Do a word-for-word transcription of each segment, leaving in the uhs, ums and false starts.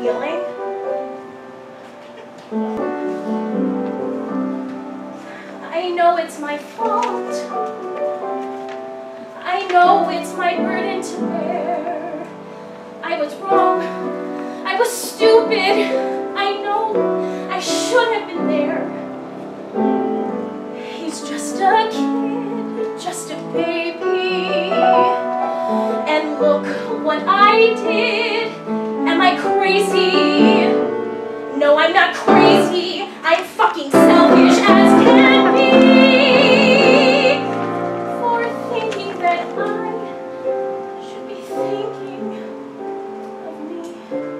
feeling? I know it's my fault. I know it's my burden to bear. I was wrong. I was stupid. I know I should have been there. He's just a kid, just a baby. And look what I did. Am I crazy? No, I'm not crazy. I'm fucking selfish as can be. For thinking that I should be thinking of me.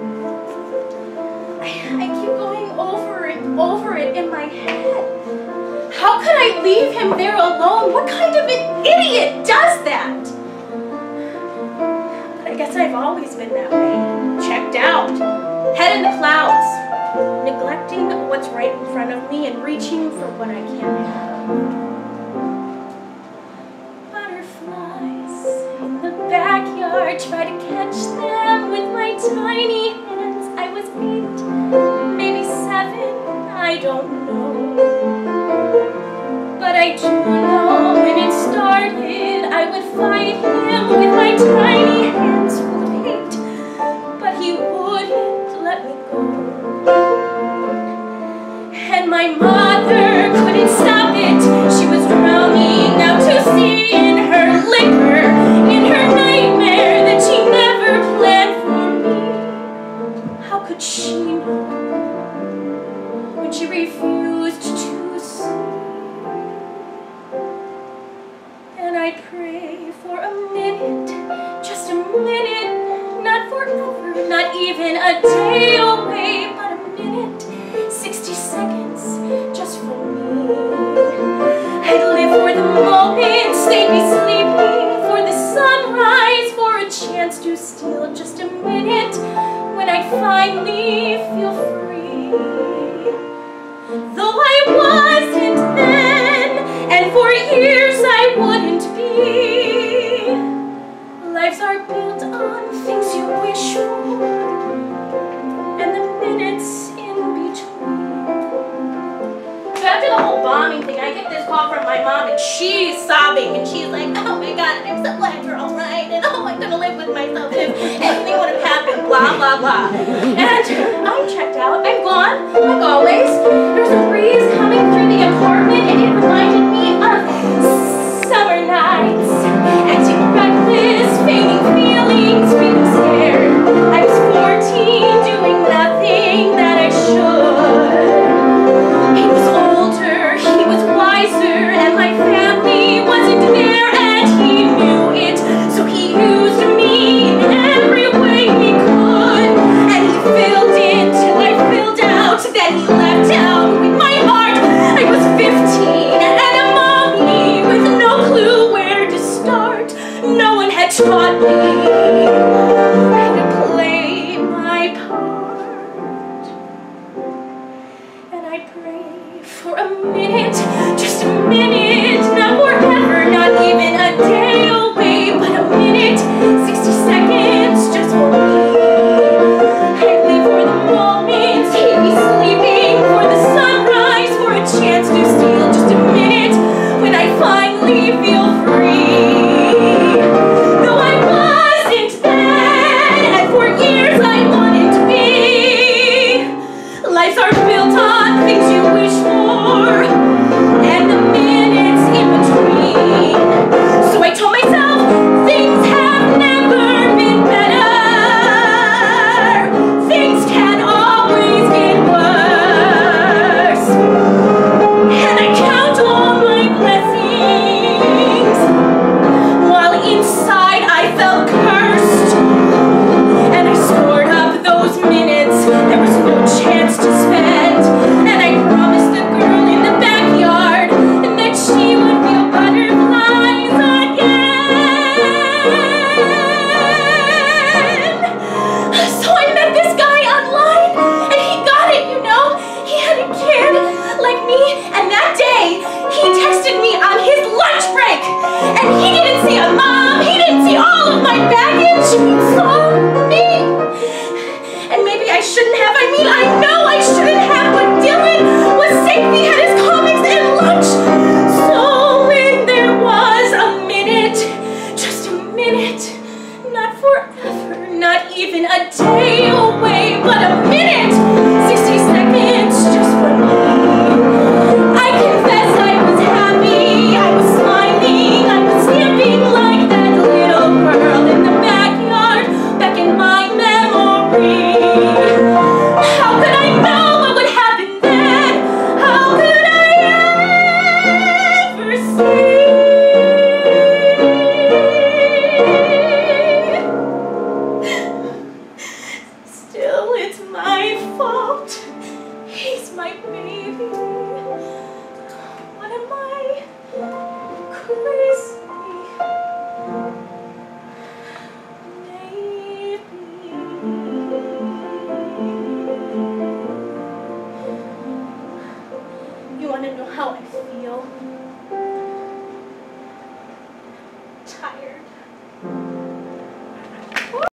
I, I keep going over and over it in my head. How could I leave him there alone? What kind of an idiot does that? But I guess I've always been that way. Checked out. Head in the clouds. Neglecting what's right in front of me and reaching for what I can't have. Butterflies in the backyard, try to catch them with my tiny hands. I was eight, maybe seven, I don't know. But I do know when it started, I would fight him with my tiny hands full of hate. But he wouldn't let me go. And my mother couldn't stop it. She was drowning out to sea in her liquor, in her nightmare that she never planned for me. How could she know when she refused to see? And I pray for a minute, just a minute, not forever, not even a day away, but a minute. sixty seconds, just for me. I'd live for the moments they'd be sleeping, for the sunrise, for a chance to steal just a minute when I finally feel free. Though I wasn't then, and for years I wouldn't be. Lives are built on things you wish for, and the minutes after the whole bombing thing, I get this call from my mom, and she's sobbing, and she's like, oh my god, I'm so glad you're all right, and oh, I'm gonna live with myself if anything would have happened, blah, blah, blah. And I'm checked out, I'm gone, like always. There's a breeze coming through the apartment, and it reminded me of summer nights, acting reckless, feigning feelings, feeling scared. I was fourteen, doing nothing that I should. He was older, he was wiser, and my family wasn't there, and he knew it, so he used me in every way he could, and he filled in till I filled out, then he left even a day away, but a minute, sixty seconds just for me. I confess I was happy, I was smiling, I was skipping like that little girl in the backyard, back in my memory. How could I know what would happen then? How could I ever see? Still, it's my fault. He's my baby. What am I? Crazy? Maybe. You want to know how I feel? Tired.